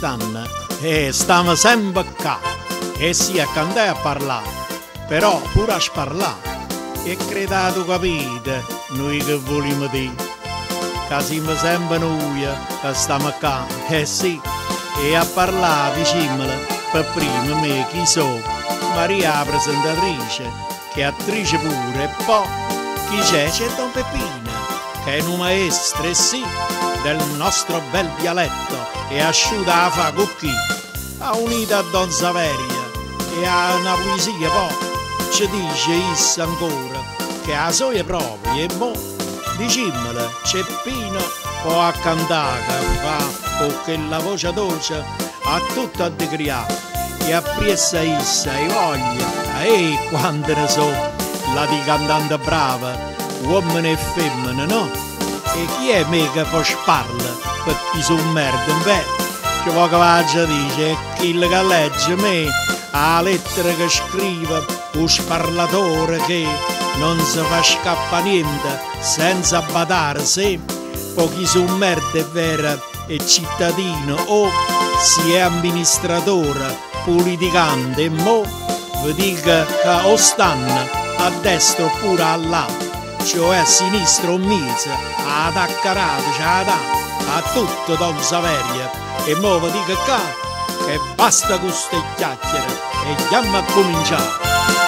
stanno e stiamo sempre qua. E sì, a cantare e a parlare, però pure a sparlare. E credato capite, noi che vogliamo dire, che siamo sempre noi che stiamo qua, eh sì, e a parlare vicino, per prima me chi so, Maria la presentatrice, che è attrice pure, e poi chi c'è? C'è Don Peppino, che è un maestro, e sì, del nostro bel dialetto, e asciuta la fa con chi? Ha unita a Don Saveria, e ha una poesia poi. Ci dice Issa ancora che ha soie proprie e mo dicimmele c'è Pino può a cantare fa con quella voce dolce a tutto a decriare e a priessa Issa e voglia e quante ne so la di cantante brava uomini e femmine no e chi è me che può sparla per chi sono merda beh che poco vaggia dice è chi che legge me a lettera che scrive un sparlatore che non si fa scappa niente senza badare se pochi sono merda è vera e cittadino o si è amministratore politicante e mo vi dica che o stanno a destra oppure a là cioè a sinistra o mezzo ad accarato c'ha da a tutto Don Saveria e mo vi dica che basta con ste chiacchiere e andiamo a cominciare.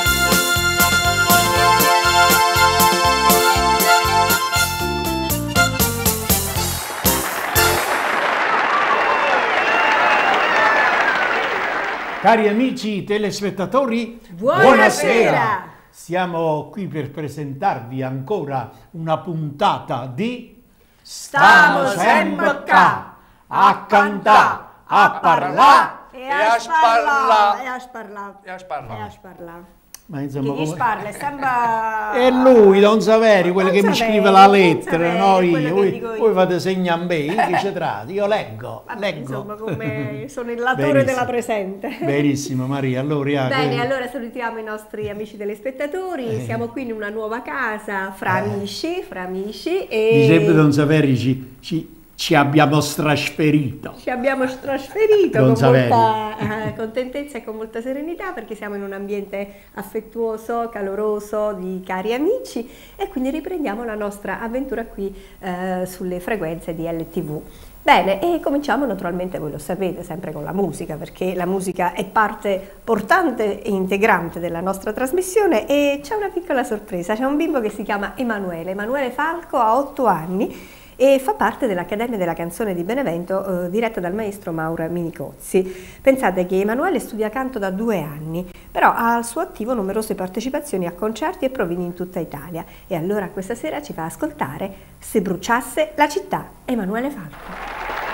Cari amici telespettatori, buonasera! Siamo qui per presentarvi ancora una puntata di Stiamo sempre qua a cantare, a parlare e a sparlare. E a sparlare. Ma insomma, Chi sparla è sempre... è lui, Don Saveri, quello che mi scrive la lettera, no io. Voi fate segno a me, che ci trati, io leggo. Insomma, come sono il latore della presente. Benissimo Maria, allora... Bene, allora salutiamo i nostri amici telespettatori, siamo qui in una nuova casa, fra amici e... Dice Don Saveri, ci abbiamo trasferito. Ci abbiamo trasferito Don con molta contentezza e con molta serenità perché siamo in un ambiente affettuoso, caloroso, di cari amici e quindi riprendiamo la nostra avventura qui sulle frequenze di LTV. Bene, e cominciamo naturalmente, voi lo sapete, sempre con la musica, perché la musica è parte portante e integrante della nostra trasmissione e c'è una piccola sorpresa, c'è un bimbo che si chiama Emanuele Falco, ha 8 anni, e fa parte dell'Accademia della Canzone di Benevento diretta dal maestro Mauro Minicozzi. Pensate che Emanuele studia canto da 2 anni, però ha al suo attivo numerose partecipazioni a concerti e provini in tutta Italia e allora questa sera ci fa ascoltare Se bruciasse la città, Emanuele Falco.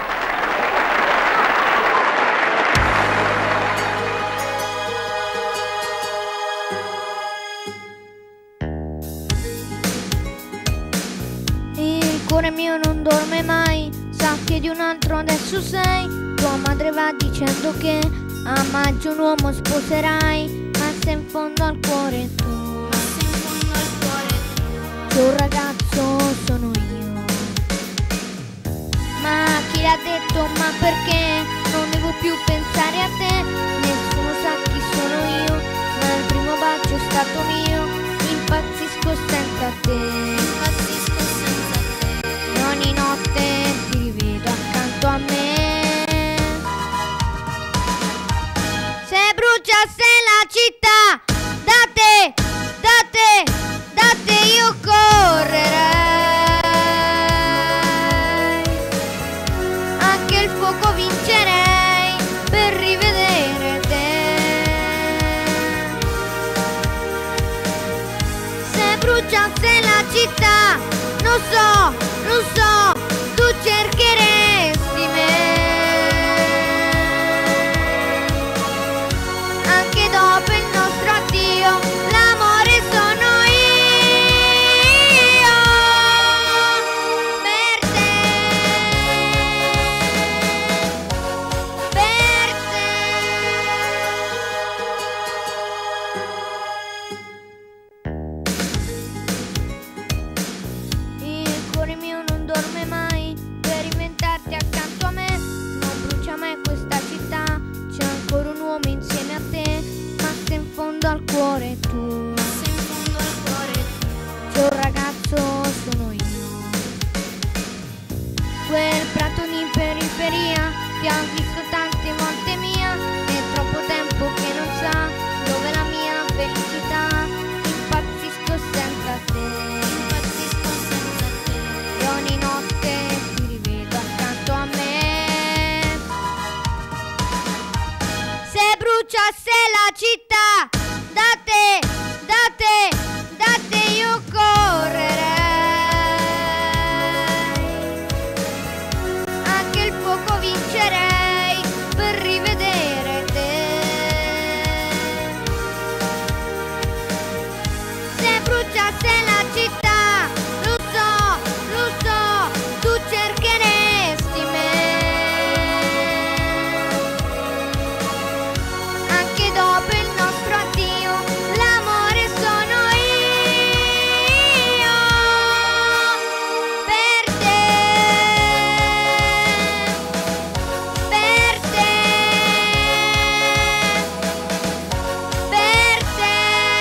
Il cuore mio non dorme mai, sa che di un altro adesso sei. Tua madre va dicendo che a maggio un uomo sposerai, ma se in fondo al cuore tu, che un ragazzo sono io. Ma chi l'ha detto, ma perché non devo più pensare a te? Nessuno sa chi sono io, ma il primo bacio è stato mio. Impazzisco senza te. Ogni notte ti rivedo accanto a me. Se bruciasse la città, da te io correrei. Anche il fuoco vincerei per rivedere te. Se bruciasse la città, non so, tu cercheresti me. Anche dopo il nostro addio, l'amore sono io. Per te, per te. Il cuore mio non dorme bruciasse la città, da te io correrei. Anche il fuoco vincerei per rivedere te. Se bruciasse la città, lo so, tu cercheresti me. Anche dopo il nostro addio, l'amore sono io. Per te, per te, per te.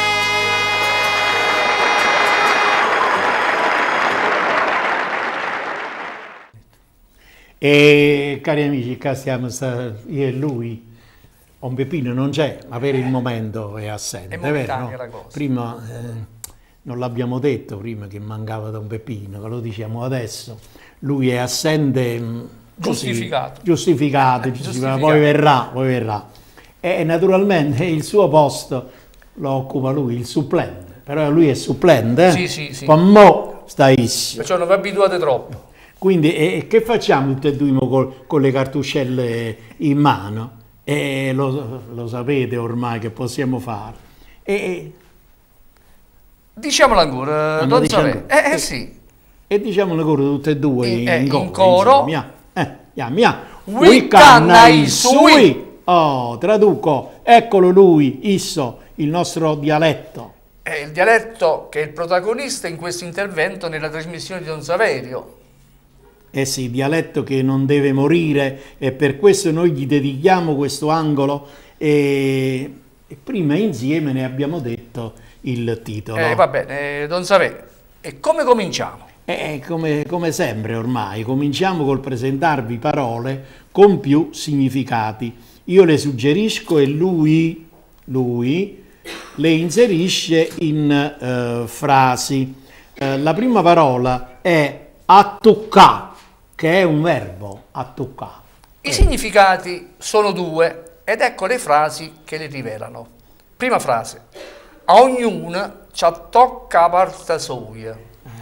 E cari amici, qua stiamo io e lui. Un Peppino non c'è, ma per il momento è assente, È vero? momentanea No? la cosa. Prima non l'abbiamo detto, prima che mancava Don Peppino, che lo diciamo adesso. Lui è assente così, Giustificato. giustificato, Giustificato. poi verrà. E naturalmente il suo posto lo occupa lui, il supplente. Però lui è supplente, Sì. Ma mo staissimo. Perciò non vi abituate troppo. Quindi che facciamo tutti e due con le cartuscelle in mano? E lo sapete ormai che possiamo fare. Diciamolo ancora, Don Saverio. Sì. E diciamolo ancora tutte e due in coro. Insieme. We canna i sui. Oh, traduco, eccolo lui, isso, il nostro dialetto. È il dialetto che è il protagonista in questo intervento nella trasmissione di Don Saverio. Eh sì, dialetto che non deve morire, e per questo noi gli dedichiamo questo angolo e prima insieme ne abbiamo detto il titolo. Va bene, Don Saverio. E come cominciamo? Come sempre ormai, cominciamo col presentarvi parole con più significati. Io le suggerisco e lui le inserisce in frasi. La prima parola è attuccà, che è un verbo, attuccà. I significati sono due ed ecco le frasi che le rivelano. Prima frase: a ognuno ci tocca la parte sua.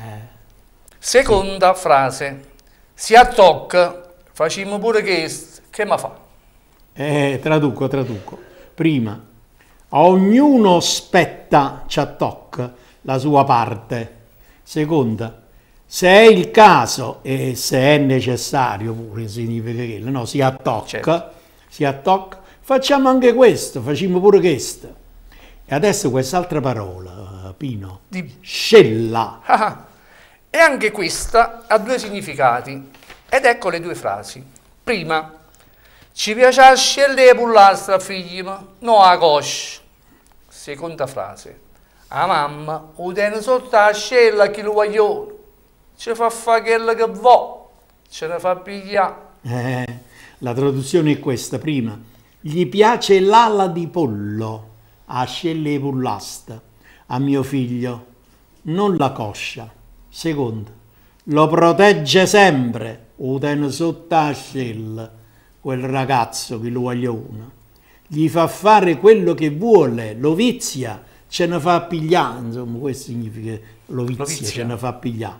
Seconda frase: si attocca, facciamo pure questo, che ma fa? Traduco. Prima, a ognuno spetta, ci attocca la sua parte. Seconda, se è il caso e se è necessario pure significa che no, si attocca, Certo. Si attocca, facciamo anche questo, facciamo pure questo. E adesso quest'altra parola, Pino, scella. E anche questa ha due significati ed ecco le due frasi. Prima: ci piace a scelle e pullastra figli, no a coscia. Seconda frase: a mamma o tiene sotto la scella chi lo vogliono, ci fa fare quello che vuole, ce ne fa pigliare. La traduzione è questa. Prima, gli piace l'ala di pollo a scelle e pullasta, a mio figlio, non la coscia. Seconda, lo protegge sempre, o tiene sotto la scella, quel ragazzo che lo vogliono. Gli fa fare quello che vuole, lo vizia, ce ne fa pigliare. Insomma, questo significa lo vizia, ce ne fa pigliare.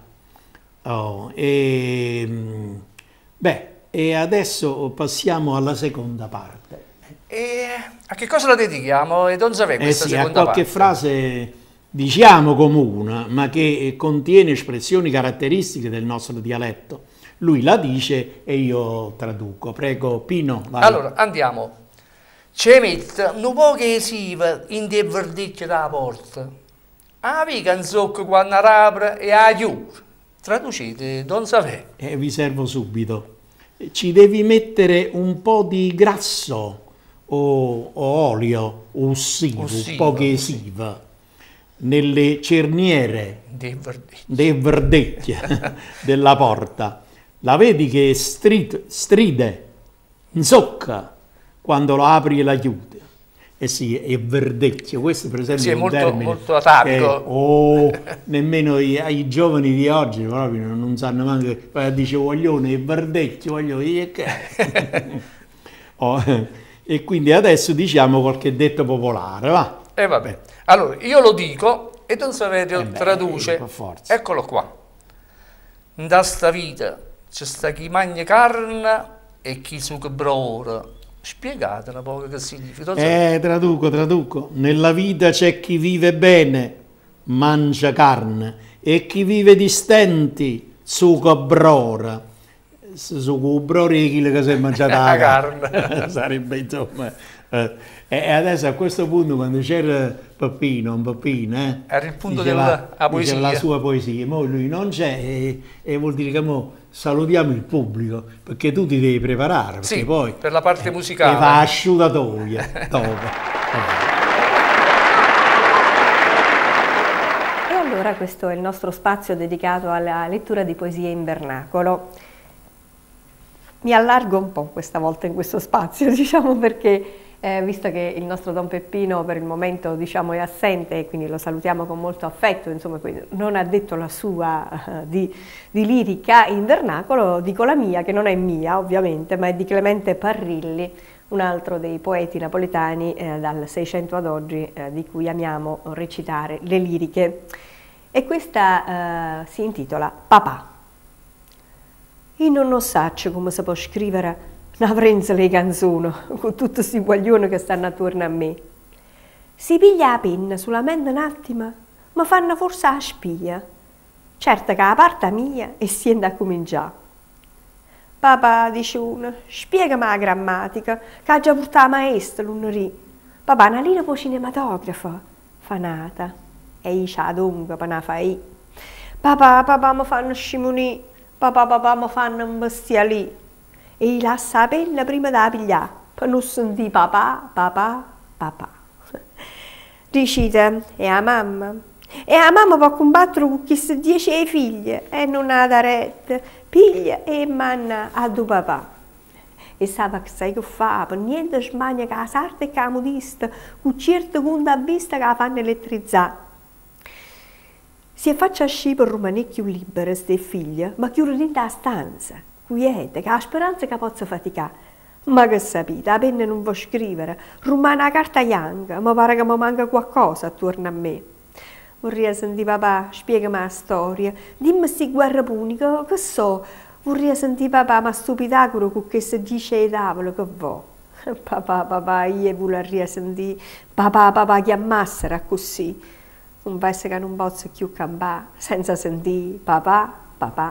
E adesso passiamo alla seconda parte. E a che cosa la dedichiamo, Don Saverio, questa Sì, seconda a qualche parte? frase diciamo comune, ma che contiene espressioni caratteristiche del nostro dialetto. Lui la dice e io traduco. Prego, Pino, vai. Allora, andiamo. Ci mette un po' che si in te verdicchio dalla porta. A viga un socco quando apre e a chiude. Traducete, Don Saverio. Vi servo subito. Ci devi mettere un po' di grasso o olio, ussivo, un po' che esiva, nelle cerniere dei verdecchi della porta. La vedi che stride, insocca, quando lo apri e la chiude. Eh sì, è verdecchio, questo per esempio Sì, è un molto, termine molto atavico. nemmeno ai giovani di oggi proprio non sanno manco, dice voglione, è verdecchio, voglio dire che E quindi adesso diciamo qualche detto popolare, va? E vabbè. Allora, io lo dico e Don Saverio traduce. per forza. Eccolo qua. Da sta vita c'è sta chi mangia carne e chi suga brora. Spiegate un po' che significa. Traduco. Nella vita c'è chi vive bene, mangia carne, e chi vive di stenti, suga brora. Suga brora è chi che si è mangiata la carne. Sarebbe insomma... E adesso a questo punto, quando c'era Peppino, era il punto diceva, della poesia. diceva la sua poesia, ma lui non c'è e vuol dire che mo salutiamo il pubblico, perché tu ti devi preparare, perché sì, poi per la parte musicale e va asciugatoia dopo. E allora questo è il nostro spazio dedicato alla lettura di poesie in vernacolo. Mi allargo un po' questa volta in questo spazio, diciamo, perché visto che il nostro Don Peppino per il momento, diciamo, è assente e quindi lo salutiamo con molto affetto, insomma, non ha detto la sua di lirica in vernacolo, dico la mia, che non è mia ovviamente, ma è di Clemente Parrilli, un altro dei poeti napoletani dal 600 ad oggi di cui amiamo recitare le liriche. E questa si intitola Papà. Io non so come si può scrivere una frenza le canzoni con tutti questi guaglioni che stanno attorno a me. Si piglia la penna solamente un attimo, ma fanno forse la spia. Certo che la parte mia e si a cominciare. Papà, dice uno, spiegami la grammatica, che ha già portato la maestra lunedì. Papà, una linea poi cinematografa, fanata. E io c'ha dunque, per una fai. Papà, mi fanno scimunì. Papà, mi fanno un bestialì. E gli lascia la penna prima da pigliare, per non sentire papà. Dicite, e a mamma? E a mamma può combattere con queste 10 figlie e non ha da retta, piglia e manna a tuo papà. E sa che sai che fa, per niente smagna che la sarda e che la modista, con certe conta a vista che la fanno elettrizzare. Si faccia uscire per rimanere più libera, queste figlie, ma chiude dentro la stanza. Quiete, che ha speranza che possa faticare. Ma che sapete, la penna non può scrivere, rimane la carta bianca, ma pare che mi manca qualcosa attorno a me. Vorrei sentire papà, spiegami la storia, dimmi sti guerra punica, che so, vorrei sentire papà, ma stupidacolo con che si dice ai tavoli che vo. Papà, io vorrei sentire, papà, chiamassero così. Un paese che non posso più campare senza sentire papà.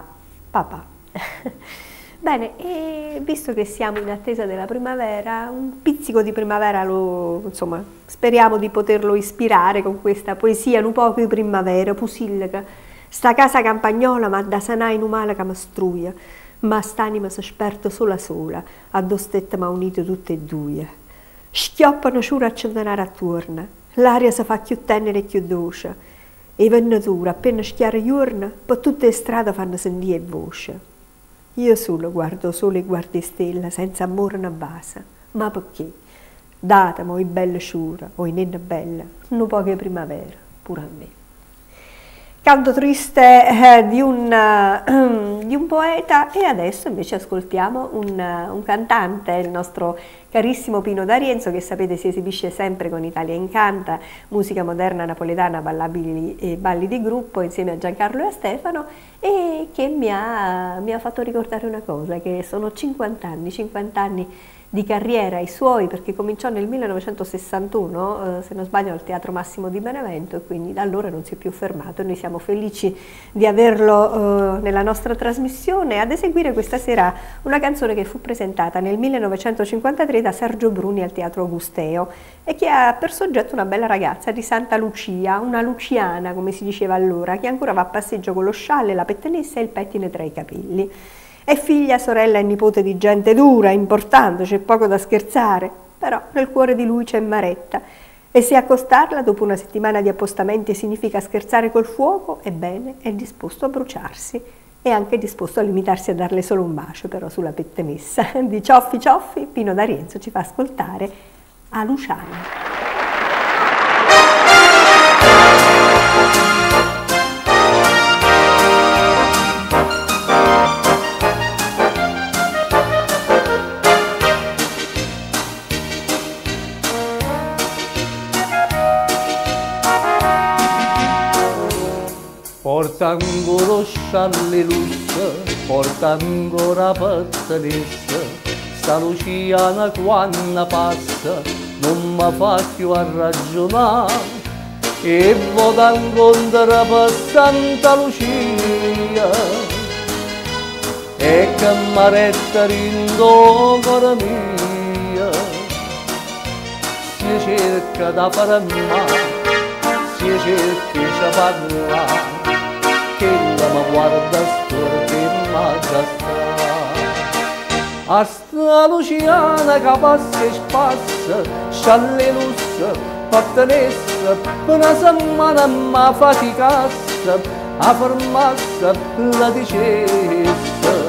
Bene, e visto che siamo in attesa della primavera, un pizzico di primavera insomma, speriamo di poterlo ispirare con questa poesia un po' di primavera, pusillica. Sta casa campagnola, ma da sanà in umana che mi struia, ma st'anima si sperta sola, a due stette ma unite tutte e due. Schioppano ciura a centenare attorno, l'aria si fa più tenera e più dolce, e i vennatori appena schiara giorno, per tutte le strade fanno sentire voce. Io solo guardo sole e guardo stelle, senza amore né base. Ma perché? Datemi, oi belle sciura, oi nenne bella, non poche primavera, pure a me. Canto triste di un poeta, e adesso invece ascoltiamo un cantante, il nostro carissimo Pino D'Arienzo, che sapete si esibisce sempre con Italia Incanta, musica moderna napoletana, ballabili e balli di gruppo insieme a Giancarlo e a Stefano, e che mi ha fatto ricordare una cosa, che sono 50 anni di carriera i suoi, perché cominciò nel 1961, se non sbaglio, al Teatro Massimo di Benevento, e quindi da allora non si è più fermato. Noi siamo felici di averlo nella nostra trasmissione ad eseguire questa sera una canzone che fu presentata nel 1953 da Sergio Bruni al Teatro Augusteo e che ha per soggetto una bella ragazza di Santa Lucia, una luciana come si diceva allora, che ancora va a passeggio con lo scialle, la pettenessa e il pettine tra i capelli. È figlia, sorella e nipote di gente dura, importante, c'è poco da scherzare, però nel cuore di lui c'è Maretta, e se accostarla dopo una settimana di appostamenti significa scherzare col fuoco, ebbene è disposto a bruciarsi, e anche disposto a limitarsi a darle solo un bacio però sulla pettenessa. Di Cioffi Cioffi, Pino D'Arienzo ci fa ascoltare A Luciana. porta ancora scialle lusse, porta ancora pattanessa, sta Luciana quando passa non mi fa più a ragionare, e vota incontra per Santa Lucia, e che m'arresta rindo cuore mia, si cerca da fermare, si cerca di parlare, che la mi guarda storta e mangia sta. A sta Luciana che passa e spassa, scialle lusse, pattanessa, per una settimana mi faticassa, a fermassa la dicessa.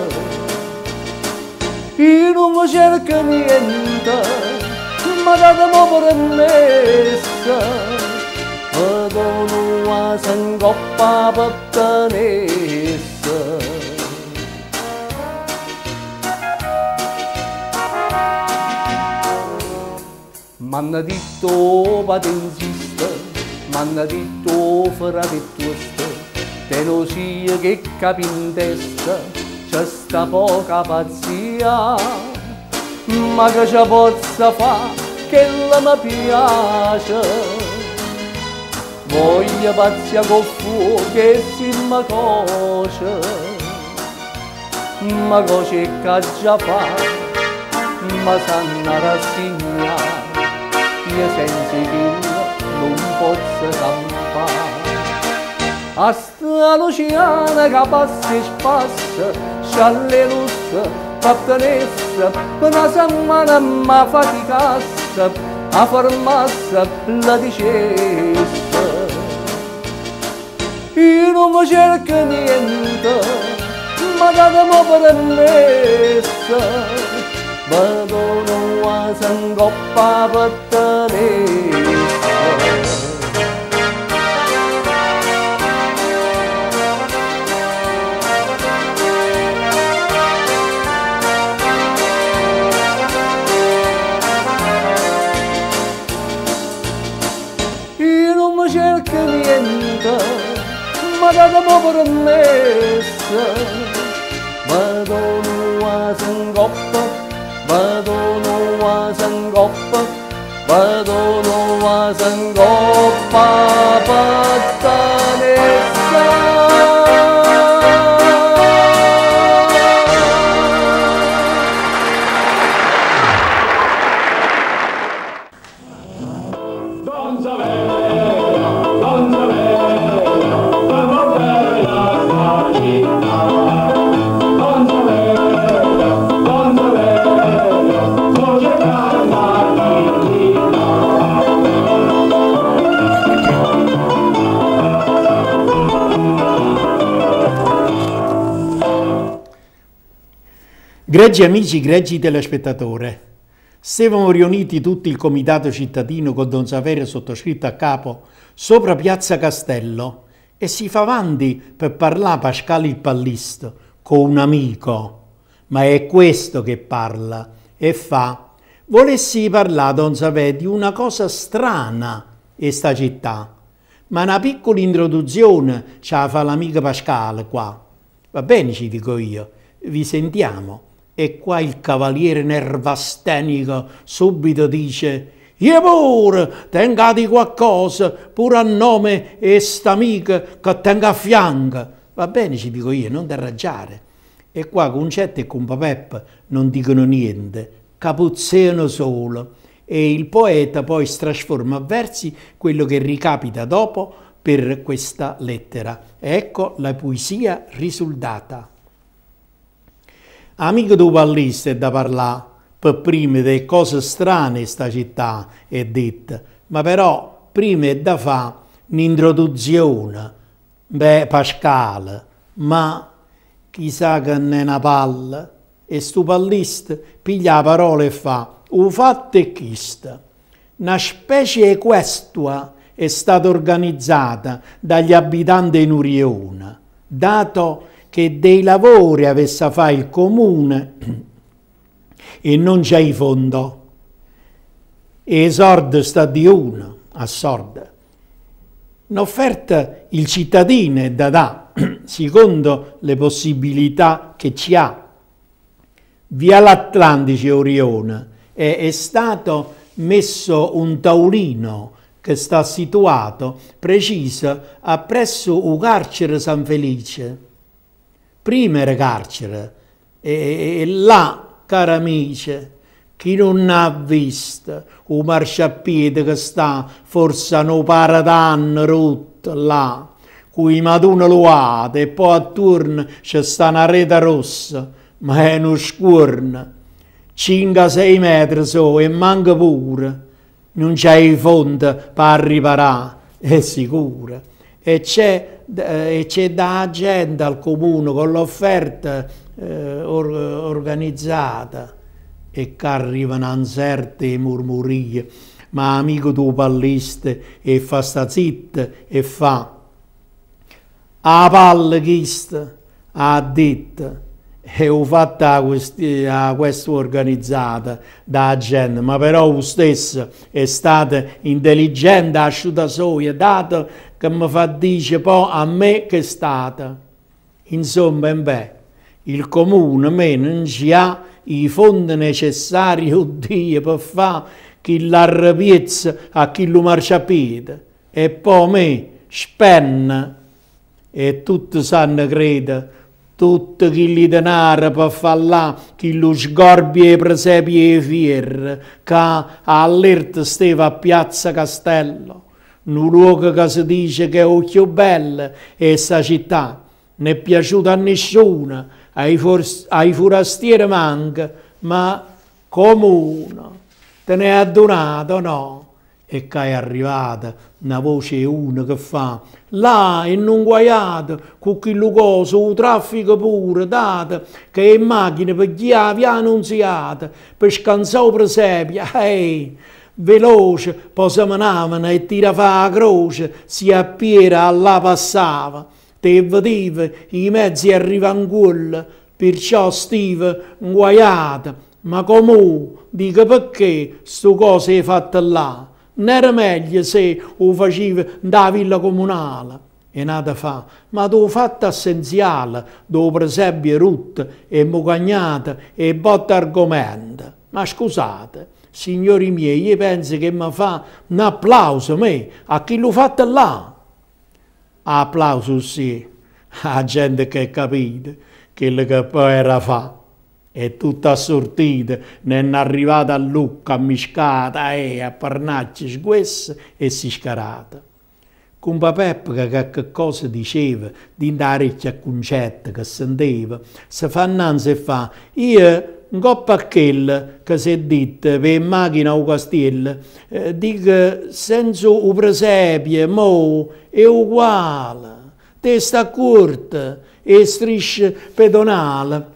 Io non mi cerco niente, ma datemi permessa, che dono a sangoppa pattanessa. M'hanno detto patenzista, m'hanno detto fratettuosta, te lo sia che capi in testa, c'è sta poca pazzia, ma che ci possa fa che la mi piace. Voglio pazzia con fuoco che si mi coce, ma coce che già fa, ma sanno rassegnare, io senza che non posso campare. A sta Luciana che passa e spassa, scialle lusse, pattanessa, per una settimana mi faticassa, a fermassa la dicessa. Io non mi cerco niente, ma datemi permessa, vado a sangoppa pattanessa. Io non mi cerco niente, ma datemi permessa, vado a sangoppa, vado a sangoppa, vado a sangoppa pattanessa. Gregi amici, gregi telespettatori, stavamo riuniti tutti il comitato cittadino con Don Saverio sottoscritto a capo sopra Piazza Castello e si fa avanti per parlare Pasquale il Pallista con un amico, ma è questo che parla e fa: volessi parlare, Don Saverio, di una cosa strana in sta città, ma una piccola introduzione ce la fa l'amico Pasquale qua. Va bene, ci dico io, vi sentiamo. E qua il cavaliere nervastenico subito dice: io pure, tenga di qualcosa, pure a nome e st'amica che tenga a fianco. Va bene, ci dico io, non t'arraggiare. E qua Concetto e Compa Peppa non dicono niente, capuzzeano solo. E il poeta poi si trasforma a versi quello che ricapita dopo per questa lettera. Ecco la poesia risultata. Amico del Pallista è da parlare per prima delle cose strane in sta città, è detta, ma però prima è da fare un'introduzione. Beh, Pasquale, ma chissà che non è una palla. E sto Pallista piglia la parola e fa: o fatto è chista. Una specie di questua è stata organizzata dagli abitanti di Nuriona, dato che dei lavori avesse a fare il comune e non c'è i fondo. E sorda sta di uno, a sorda. Un'offerta il cittadino dà, secondo le possibilità che ci ha. Via l'Atlantice Orione è stato messo un tavolino che sta situato preciso appresso il carcere San Felice. Prima era carcere, e là, cari amici, chi non ha visto un marciapiede che sta forse a un paradanno rotto là, cui maduna luate e poi attorno c'è sta una rete rossa, ma è uno scuorno, 5-6 metri so e manca pure, non c'è i fondi per riparare, è sicuro. E c'è da gente al comune con l'offerta organizzata e che arrivano a certe murmurie, ma amico tu palliste e fa sta zitta e fa a palle chista ha detto e ho fatta a questa organizzata da gente, ma però lo stesso è stata intelligente, asciutta soia, dato che mi fa dice poi a me che è stata. Insomma, il comune me non ci ha i fondi necessari, oddio, per fare chi l'arrapiezza a chi lo marciapiede. E poi me spenne e tutti sanno credere, tutti chi li denaro per far là, chi lo sgorbia e presepi e fier, che all'erta stava a Piazza Castello, un luogo che si dice che è il più bello e sta città. Non è piaciuta a nessuno, ai forastieri manca, ma comune, te ne è donato, no? E che è arrivata una voce una che fa là in un guaiato con quello coso, il traffico pure, date che è macchine per chiavi annunziate, per scansare presepia, veloce, poi si menavano e tira fa la croce, si appiera alla passava, te vedeva i mezzi arrivano quelli, perciò stive guaiata, ma comunque, dico perché sto cosa è fatta là? Non era meglio se lo faceva da villa comunale. E nata fa, ma tu fatta essenziale, dove presepio rutto e mucagnata e botta argomento. Ma scusate, signori miei, io penso che mi fa un applauso a chi l'ho fatta là. Applauso sì, a gente che capite, quello che poi era fa. È tutta assortita, ne è arrivata a Lucca, a miscata, a parnacci sguesse e si scarata. Cumpa Peppa che cosa diceva, di andare a concetta che sentiva, si fa innanzi e fa, io un coppa a quel che si è detto per macchina o castello, dico senza un presepio, mo è uguale, testa corta e strisce pedonale.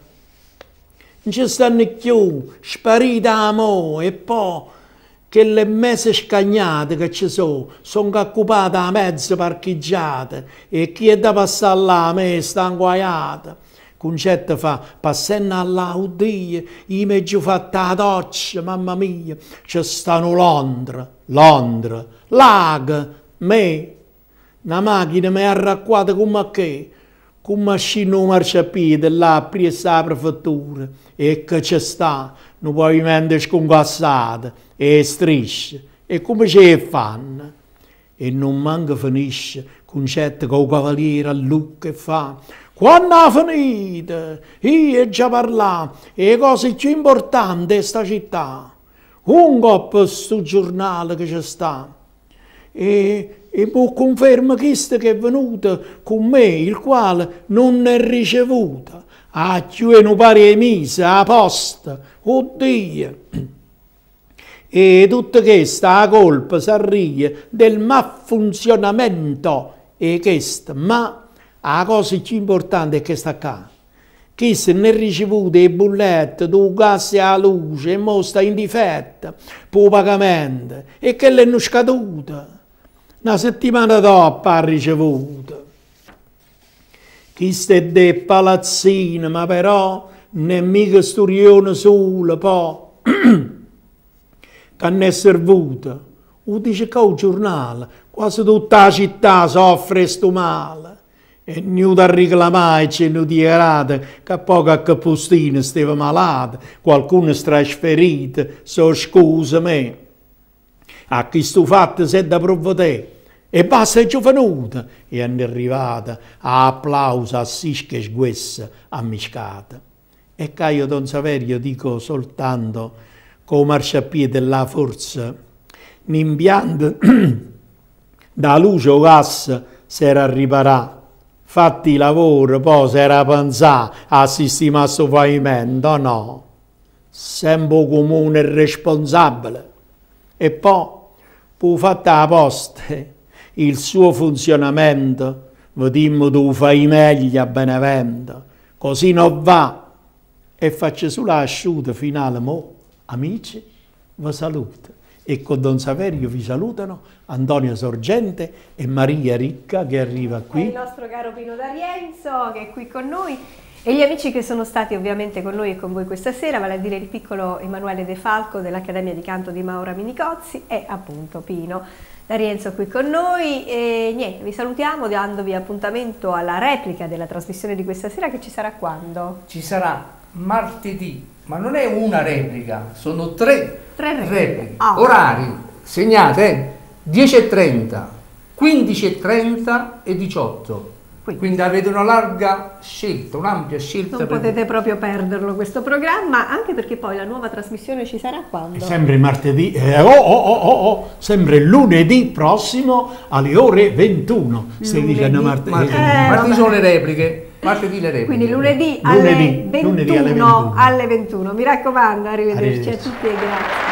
Non ci stanno più, sparita a mo, e poi che le messe scagnate che ci sono occupate a mezzo parcheggiate e chi è da passare là a me sta inguaiata. Concetto fa, passando là, oddio, io mi ho fatto la doccia, mamma mia, ci stanno Londra, lag, me, una macchina mi ha racquata come che, come scende un marciapiede là a presa la prefettura e che ci sta un pavimento sconcassato e strisce e come ci fanno e non manca finisce concetto con il cavaliere a Lucca e fa quando ha finito io già parlato e le cose più importanti di sta città un coppo sto giornale che ci sta e può conferma questo che è venuto con me, il quale non è ricevuta. A più un pari mese, a posta, oddio. E tutta questa colpa s'arriva del malfunzionamento e questa, ma la cosa più importante è questa qua. Questo non è ricevuto le bollette, il gas e la luce, e mo sta in difetto, per il pagamento, e che l'hanno scaduta. Una settimana dopo ha ricevuto. Questo è dei palazzini, ma però non è mica storione solo, poi, che ne è servito Lo dice che il giornale, quasi tutta la città soffre sto male. E non da reclamare c'è non dichiarate che poco a Capostino stava malato, qualcuno è trasferito, so scusa me. A chi sto fatto se da provvedere. E basta è giovanuta, e è arrivata a applauso a sische sguessa a miscata. E che io Don Saverio dico soltanto, con marciapiede della forza, n'impianto da luce o gas si era riparato. Fatti i lavori, poi si era pensato a sistemare questo pavimento, no. Sempre comune e responsabile. E poi, fu fatta apposta il suo funzionamento, vediamo tu fai meglio a Benevento, così non va. E faccio solo l'asciuta finale, mo, amici, vi saluto. E con Don Saverio vi salutano Antonio Sorgente e Maria Ricca che arriva qui. E il nostro caro Pino D'Arienzo che è qui con noi e gli amici che sono stati ovviamente con noi e con voi questa sera, vale a dire il piccolo Emanuele De Falco dell'Accademia di Canto di Maura Minicozzi e appunto Pino D'Arienzo qui con noi. E niente, vi salutiamo dandovi appuntamento alla replica della trasmissione di questa sera che ci sarà quando? Ci sarà martedì, ma non è una replica, sono tre repliche. Oh. Orari, segnate, 10:30, 15:30 e 18. Quindi avete una larga scelta, un'ampia scelta. Non potete proprio perderlo questo programma, anche perché poi la nuova trasmissione ci sarà quando? Sempre martedì, sempre lunedì prossimo alle ore 21. Stai dicendo martedì sono le repliche. Martedì le repliche. Quindi lunedì alle 21. Mi raccomando, arrivederci a tutti e grazie.